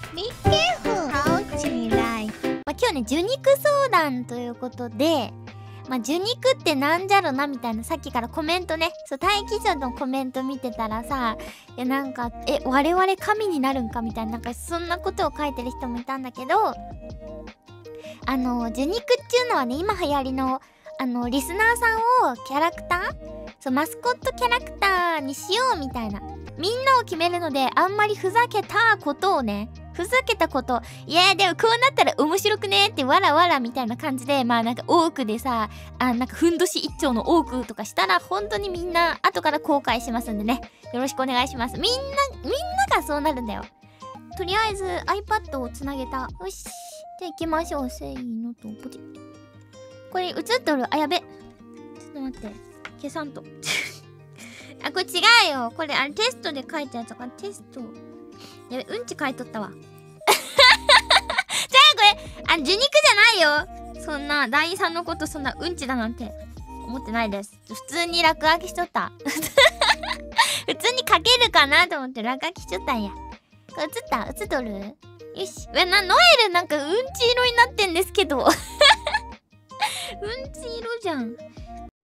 Be careful how to lie。今日ね、受肉相談ということで、受肉ってなんじゃろなみたいな、さっきからコメントね、待機所のコメント見てたらさ、いやなんか、我々神になるんかみたいな、なんかそんなことを書いてる人もいたんだけど、受肉っていうのはね、今流行りの、リスナーさんをキャラクターマスコットキャラクターにしようみたいな。みんなを決めるので、あんまりふざけたことをね、ふざけたこと、いやでもこうなったら面白くねってわらわらみたいな感じで、なんか多くでさ、なんかふんどし一丁の多くとかしたら、本当にみんな後から後悔しますんでね。よろしくお願いします。みんながそうなるんだよ。とりあえず iPad をつなげた。よし。じゃあ行きましょう。せーのと、ポチッ。これ映っとる。あ、やべ。ちょっと待って。消さんと。あ、これ違うよ。これ、テストで書いたやつだから、テスト。やべ、うんち書いとったわ。じゃあこれ、受肉じゃないよ。そんな、団員さんのことそんなうんちだなんて思ってないです。普通に落書きしとった。普通に書けるかなと思って落書きしとったんや。これ映っとる？よし。ノエルなんかうんち色になってんですけど。うんち色じゃん。